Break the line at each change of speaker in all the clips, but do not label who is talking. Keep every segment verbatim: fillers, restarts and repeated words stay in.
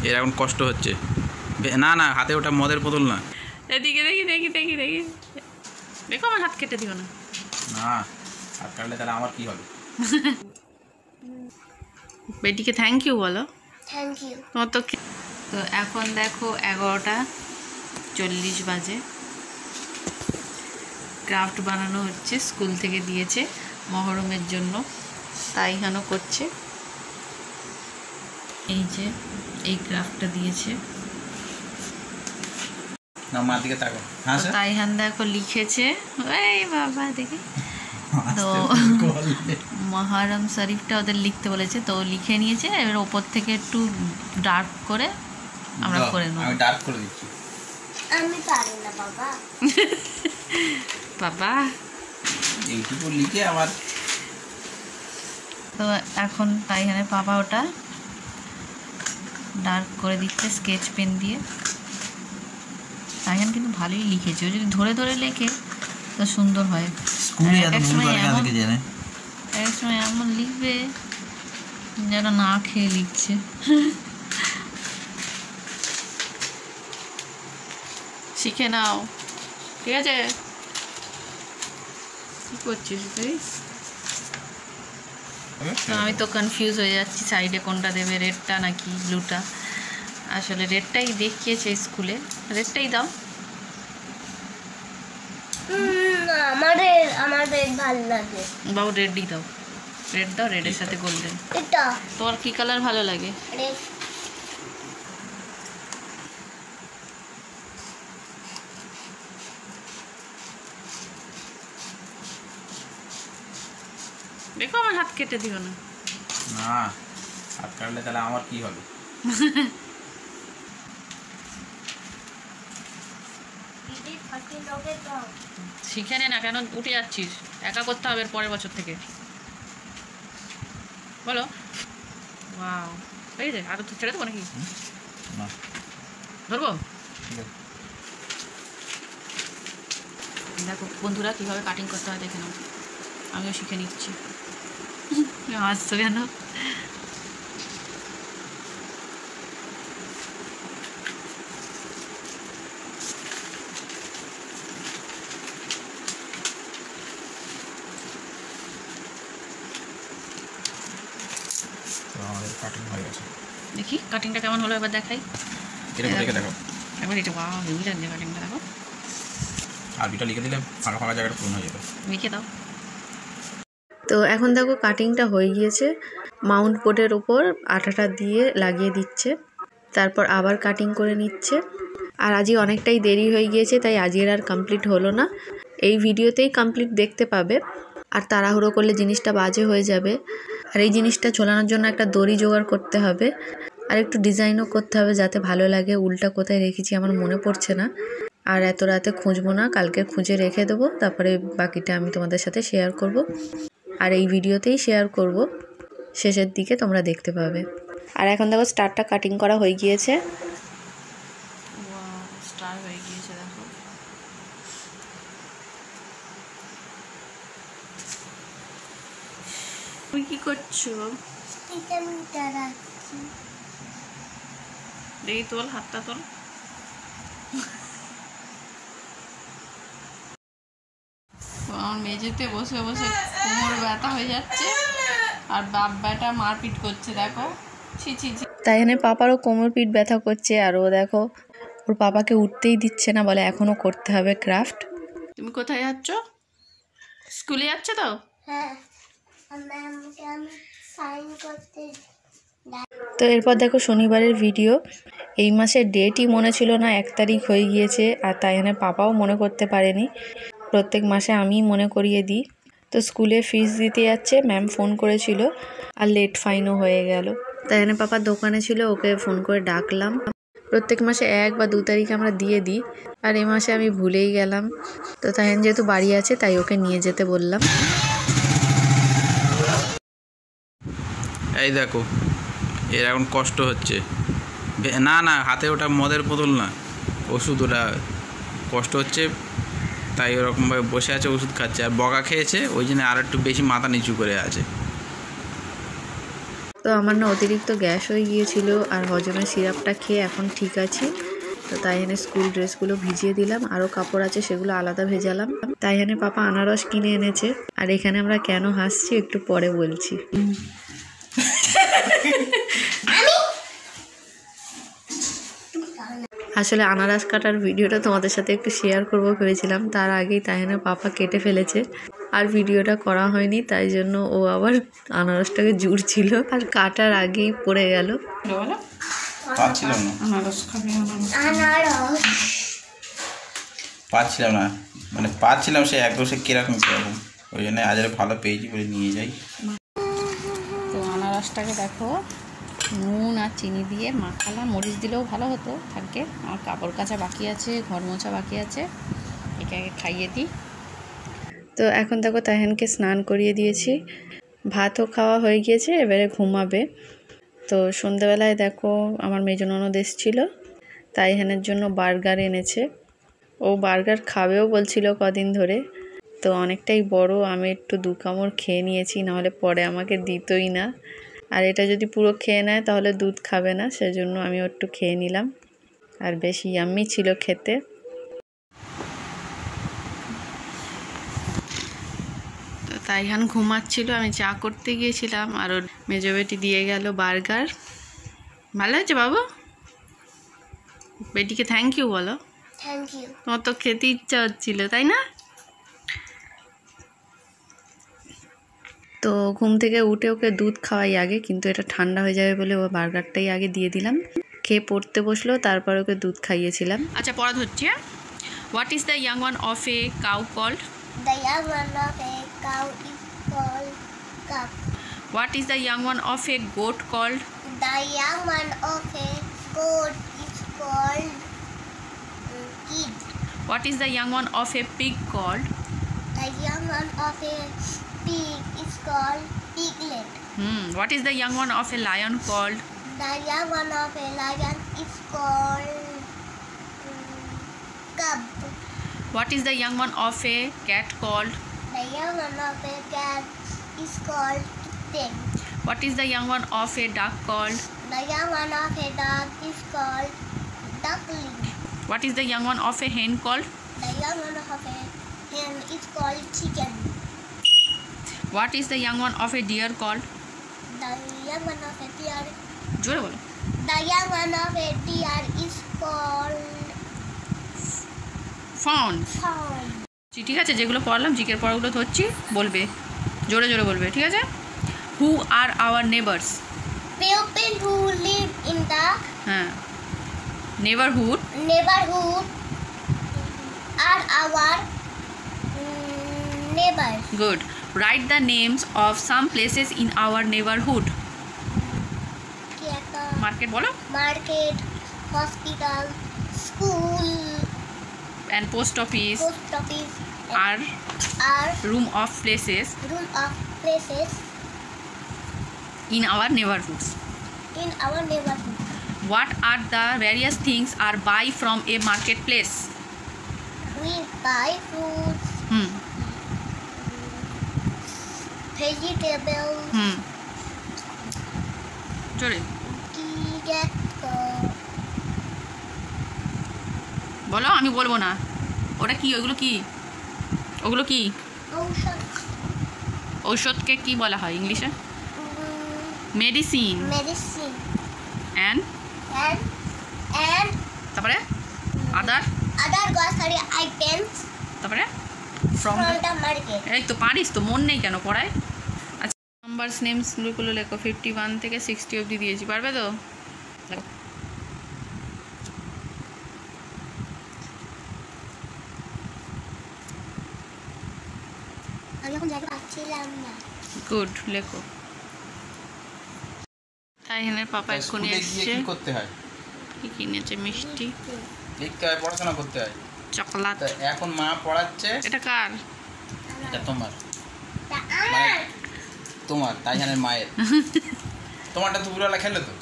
এর এখন কষ্ট হচ্ছে। না না হাতে ওটা মদের বোতল না।
এদিকে দেখি দেখি দেখি দেখি দেখো আমার হাত কেটে দিও না।
না হাত কাটলে তাহলে আমার কি হবে?
বেটিকে থ্যাংক ইউ বলো।
Thank you.
তোমার তো তো এখন দেখো এগারোটা চল্লিশ বাজে, ক্রাফট বানানো হচ্ছে, স্কুল থেকে দিয়েছে মহরমের জন্য, তাই হেন করছে। এই যে এই ক্রাফটটা দিয়েছে, তাই হান দেখো লিখেছে, এই বাবা দেখে তো মহরম শরীফটা ওদের লিখতে বলেছে, তো লিখে নিয়েছে। এবার ওপর থেকে একটু ডার্ক করে আমরা করে নেব।
আমি ডার্ক করে দিচ্ছি।
আমি পারি না বাবা।
বাবা
এইটুকু লিখে আবার
তো এখন তাই হানে বাবা ওটা ডার্ক করে দিচ্ছে স্কেচ পেন দিয়ে। তাই হান কিন্তু ভালোই লিখেছে, ও যদি ধরে ধরে লেখে তো সুন্দর হয়। এক সময় এমন লিখবে যেন না খেয়ে লিখছে। শিখে নাও, ঠিক আছে? কি করছিস তুই? আমি তো কনফিউজ হয়ে যাচ্ছি সাইডে কোনটা দেবে, রেডটা নাকি ব্লুটা। আসলে রেডটাই দেখিয়েছে স্কুলে, রেডটাই দাও।
আমার আমার রেড ভালো লাগে।
বাবু রেডই দাও, রেড দাও, রেডের সাথে গোল্ডেন।
এটা
তোমার কি কালার ভালো লাগে?
রেড।
দেখো আমার হাত কেটে দিও না।
না হাত কাটলে তাহলে আমার কি হবে?
শিখে নে না, কেন উঠে যাচ্ছিস? একা করতে হবে পরের বছর থেকে, বলো। ওয়াও, এই রে আরো ছেড়ে দেবো নাকি?
না
ধরবো। দেখো বন্ধুরা কিভাবে কাটিং করতে হয় দেখে নাও, আমিও শিখে নিচ্ছি। হাসছো কেন? দেখি কাটিংটা কেমন হলো, এবার দেখাই।
দেখো
এবার এটা ওয়াও, হেভি লাগছে কাটিংটা, দেখো।
আর দুটো লিখে দিলে ফাঁকা ফাঁকা জায়গাটা পূর্ণ হয়ে যাবে।
লিখে দাও। তো এখন দেখো কাটিংটা হয়ে গিয়েছে, মাউন্ট বোর্ডের উপর আঠাটা দিয়ে লাগিয়ে দিচ্ছে, তারপর আবার কাটিং করে নিচ্ছে। আর আজই অনেকটাই দেরি হয়ে গিয়েছে, তাই আজকের আর কমপ্লিট হলো না। এই ভিডিওতেই কমপ্লিট দেখতে পাবে। আর তাড়াহুড়ো করলে জিনিসটা বাজে হয়ে যাবে। আর এই জিনিসটা ঝোলানোর জন্য একটা দড়ি জোগাড় করতে হবে, আর একটু ডিজাইনও করতে হবে যাতে ভালো লাগে। উলটা কোথায় রেখেছি আমার মনে পড়ছে না, আর এত রাতে খুঁজবো না, কালকে খুঁজে রেখে দেবো, তারপরে বাকিটা আমি তোমাদের সাথে শেয়ার করব। আর এই ভিডিওতেই শেয়ার করব, শেষের দিকে তোমরা দেখতে পাবে। আর এখন দেখো স্টারটা কাটিং করা হয়ে গিয়েছে। স্টার হয়ে গিয়েছে দেখো। তুমি কি করছো? দেখি তোল, হাতটা তোল। আমার মেঝেতে বসে বসে কোমর ব্যথা হয়ে যাচ্ছে, আর বাপ বেটা মারপিট করছে দেখো। ছি ছি ছি। তাই এখানে পাপারও কোমর পিঠ ব্যথা করছে, আর ও দেখো ওর পাপাকে উঠতেই দিচ্ছে না, বলে এখনো করতে হবে ক্রাফট। তুমি কোথায় যাচ্ছ? স্কুলে যাচ্ছ তো?
হ্যাঁ, আমি সাইন করতে।
তো এরপর দেখো শনিবারের ভিডিও। এই মাসের ডেটই মনে ছিল না, এক তারিখ হয়ে গিয়েছে। আর তাই এখানে পাপাও মনে করতে পারেনি, প্রত্যেক মাসে আমিই মনে করিয়ে দিই। তো স্কুলে ফিস দিতে যাচ্ছে, ম্যাম ফোন করেছিল, আর লেট ফাইনও হয়ে গেল। তাই এখানে পাপার দোকানে ছিল, ওকে ফোন করে ডাকলাম। প্রত্যেক মাসে এক বা দু তারিখ আমরা দিয়ে দিই, আর এই মাসে আমি ভুলেই গেলাম। তো তাই যেহেতু বাড়ি আছে তাই ওকে নিয়ে যেতে বললাম।
এই দেখো এর এখন কষ্ট হচ্ছে। না না হাতে ওটা মদের বোতল না, ওষুধ। ওটা কষ্ট হচ্ছে তাই ওরকমভাবে বসে আছে, ওষুধ খাচ্ছে। আর বকা খেয়েছে, ওই জন্য আর একটু বেশি মাথা নিচু করে আছে।
তো আমার না অতিরিক্ত গ্যাস হয়ে গিয়েছিল আর হজমের সিরাপটা খেয়ে এখন ঠিক আছি। তো তাই এনে স্কুল ড্রেসগুলো ভিজিয়ে দিলাম, আরও কাপড় আছে সেগুলো আলাদা ভেজালাম। তাই এনে পাপা আনারস কিনে এনেছে। আর এখানে আমরা কেন হাসছি একটু পরে বলছি। আসলে আনারস কাটার ভিডিওটা তোমাদের সাথে একটু শেয়ার করবো ভেবেছিলাম, তার আগেই তাহিনা পাপা কেটে ফেলেছে আর ভিডিওটা করা হয়নি, তাই জন্য ও আবার আনারসটাকে জুড়ছিল আর কাটার আগেই পড়ে গেল।
পাচ্ছিলাম না
আনারস
পাচ্ছিলাম না মানে পাচ্ছিলাম সে এক বছর কিরকম কিরকম, ওই জন্য আজ ভালো পেয়েছি বলে নিয়ে যাই।
তো আনারসটাকে দেখো নুন আর চিনি দিয়ে মাখালাম, মরিচ দিলেও ভালো হতো, থাকে আমার কাপড় কাচা বাকি আছে, ঘর মোছা বাকি আছে, একে আগে খাইয়ে দিই। তো এখন দেখো তাহিনকে স্নান করিয়ে দিয়েছি, ভাতও খাওয়া হয়ে গিয়েছে, এবারে ঘুমাবে। তো সন্ধ্যাবেলায় দেখো আমার মেজ ননদ এসেছিলো, তাইহানের জন্য বার্গার এনেছে। ও বার্গার খাবেও বলছিল কদিন ধরে, তো অনেকটাই বড়, আমি একটু দু কামড় খেয়ে নিয়েছি, নাহলে পরে আমাকে দিতই না। আর এটা যদি পুরো খেয়ে নেয় তাহলে দুধ খাবে না, সেজন্য আমি একটু খেয়ে নিলাম। আর বেশ ইয়াম্মি ছিল খেতে। তো তাইহান ঘুমাচ্ছিল, আমি চা করতে গিয়েছিলাম আর ওর মেজো বেটি দিয়ে গেল বার্গার। ভালো হয়েছে বাবু? বেটিকে থ্যাংক ইউ বলো।
Thank you.
তোমার তো খেতে ইচ্ছা হচ্ছিল তাই না? তো ঘুম থেকে উঠে ওকে দুধ খাওয়াই আগে, কিন্তু এটা ঠান্ডা হয়ে যাবে বলে ও বার্গারটাই আগে দিয়ে দিলাম। খেয়ে পড়তে বসলো, তারপর ওকে দুধ খাইয়েছিলাম। আচ্ছা পড়া হচ্ছে। What is the young one of a cow called?
The young one of a cow is called calf.
What is the young one of a goat called?
The young one of a goat is called um, kid.
What is the young one of a pig called?
The young one of a pig is called piglet.
Hmm what is the young one of a lion called?
The young one of a lion is called um, cub.
What is the young one of a cat called?
The young one of a cat is called kitten.
What is the young one of a duck called?
The young one of a dog is called duckling.
What is the young one of a hen called?
The young one of a hen is called chicken.
What is the young one of a deer called?
The young one of a deer.
জোরে বলো।
The young one of a deer is called
found.
fawn.
ঠিক আছে, যেগুলো পড়লাম জিকের পড়াগুলো ধরছি, বলবে জোরে জোরে বলবে, ঠিক আছে? Who are our neighbours?
People who live in the
হ্যাঁ, neighbourhood
neighborhood are our mm, neighbors.
Good. Write the names of some places in our neighbourhood.
কি একটা
মার্কেট বলো।
market, hospital, school,
and post office
post office,
আর
are
room of places
room of places
in our neighbourhoods.
in our neighborhood.
What are the various things are buy from a market place?
We buy fruits,
hmm
vegetables,
hmm জোরে
we get uh,
বলো, আমি বলবো না। ওটা কি? ওগুলো কি? ওগুলো কি?
ocean,
ঔষধকে কি বলা হয় ইংলিশে?
mm,
medicine.
medicine,
and
and and
তারপরে আদার,
other grocery items
তারপরে ফ্রম।
from the market.
এই তো পারিস তো, মন নেই কেন পড়ায়? আচ্ছা নাম্বারস নেমসগুলো লেখো, ফিফটি ওয়ান থেকে সিক্সটি অবধি দিয়েছি, পারবে তো? দেখো
আমি এখন জায়গা পাচ্ছিলাম না।
গুড, লেখো। তাই হেনের পাপা এক্ষুনি
স্কুলে গিয়ে
এসছে।
কি করতে হয়?
কি কিনেছে? মিষ্টি,
লিখতে হয়, পড়াশোনা করতে হয়।
চকলেট।
তা এখন মা পড়াচ্ছে।
এটা কার?
এটা তোমার,
তা
মানে
আমার
তোমার তাইহানের মায়ের। তোমারটা দুপুরবেলা খেলে তো?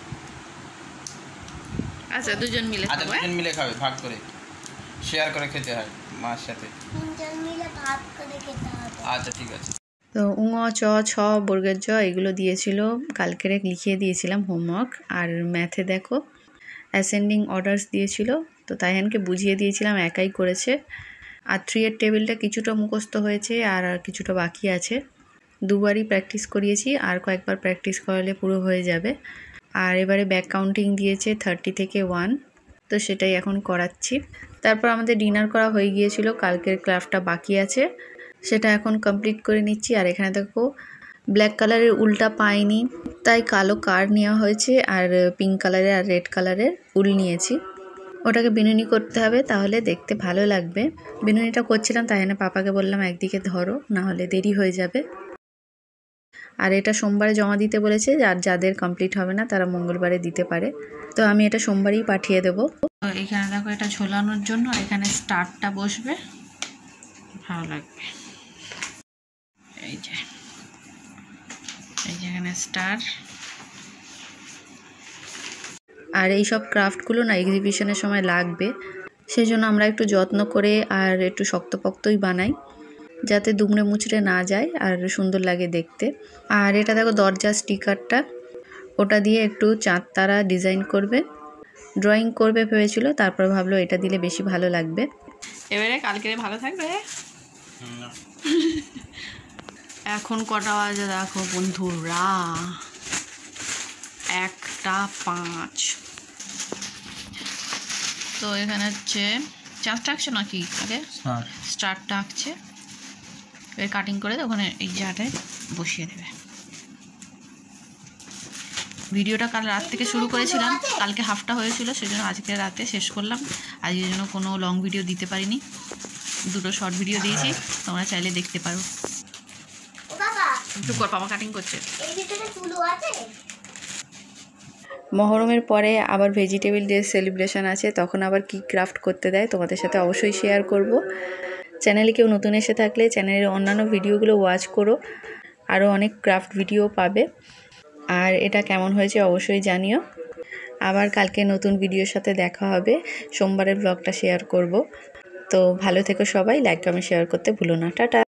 আচ্ছা দুজন মিলে
আচ্ছা
খাবো। হ্যাঁ?
দুজন মিলে খাবে, ভাগ করে শেয়ার করে খেতে হয় মার সাথে।
তিনজন মিলে ভাগ করে খেতে হবে।
আচ্ছা ঠিক আছে।
তো উঙ চ ছ বর্গের জ এগুলো দিয়েছিল, কালকের লিখিয়ে দিয়েছিলাম হোমওয়ার্ক। আর ম্যাথে দেখো অ্যাসেন্ডিং অর্ডার্স দিয়েছিল, তো তাইহানকে বুঝিয়ে দিয়েছিলাম, একাই করেছে। আর থ্রি এর টেবিলটা কিছুটা মুখস্থ হয়েছে আর আর কিছুটা বাকি আছে। দুবারই প্র্যাকটিস করিয়েছি, আর কয়েকবার প্র্যাকটিস করালে পুরো হয়ে যাবে। আর এবারে ব্যাক কাউন্টিং দিয়েছে থার্টি থেকে ওয়ান, তো সেটাই এখন করাচ্ছি। তারপর আমাদের ডিনার করা হয়ে গিয়েছিল, কালকের ক্রাফটটা বাকি আছে, সেটা এখন কমপ্লিট করে নিচ্ছি। আর এখানে দেখো ব্ল্যাক কালারের উলটা পাইনি, তাই কালো কার্ড নেওয়া হয়েছে, আর পিঙ্ক কালারের আর রেড কালারের উল নিয়েছি। ওটাকে বিনুনি করতে হবে, তাহলে দেখতে ভালো লাগবে। বিনুনিটা করছিলাম, তাই না পাপাকে বললাম একদিকে ধরো, না হলে দেরি হয়ে যাবে। আর এটা সোমবারে জমা দিতে বলেছে, আর যাদের কমপ্লিট হবে না তারা মঙ্গলবারে দিতে পারে। তো আমি এটা সোমবারই পাঠিয়ে দেবো। তো এখানে দেখো এটা ঝোলানোর জন্য এখানে স্টারটা বসবে, ভালো লাগবে। এই যে এই যে এখানে স্টার। আর এই সব ক্রাফটগুলো না এক্সিবিশনের সময় লাগবে, সেই জন্য আমরা একটু যত্ন করে আর একটু শক্তপোক্তই বানাই, যাতে দুমড়ে মুচড়ে না যায় আর সুন্দর লাগে দেখতে। আর এটা দেখো দরজার স্টিকারটা, ওটা দিয়ে একটু চাঁদ তারা ডিজাইন করবে, ড্রয়িং করবে ভেবেছিল, তারপর ভাবলো এটা দিলে বেশি ভালো লাগবে। এবারে কালকে ভালো থাকবে। এখন কটা বাজে দেখো বন্ধুরা, একটা পাঁচ। তো এখানে হচ্ছে চাঁদটা আঁকছে নাকি আগে স্টারটা আঁকছে, এবার কাটিং করে ওখানে এই জায়গাটায় বসিয়ে দেবে। ভিডিওটা কাল রাত থেকে শুরু করেছিলাম, কালকে হাফটা হয়েছিল, সেজন্য আজকে রাতে শেষ করলাম। আজকের জন্য কোনো লং ভিডিও দিতে পারিনি, দুটো শর্ট ভিডিও দিয়েছি, তোমরা চাইলে দেখতে পারো। একটু কর, পাপা কাটিং করছে। মহরমের পরে আবার ভেজিটেবল ডে সেলিব্রেশন আছে, তখন আবার কি ক্রাফট করতে দেয় তোমাদের সাথে অবশ্যই শেয়ার করব। চ্যানেলে কেউ নতুন এসে থাকলে চ্যানেলের অন্যান্য ভিডিওগুলো ওয়াচ করো, আরও অনেক ক্রাফট ভিডিও পাবে। আর এটা কেমন হয়েছে অবশ্যই জানিও। আবার কালকে নতুন ভিডিওর সাথে দেখা হবে, সোমবারের ব্লগটা শেয়ার করব। তো ভালো থেকো সবাই, লাইক কমেন্ট শেয়ার করতে ভুলো না। টাটা।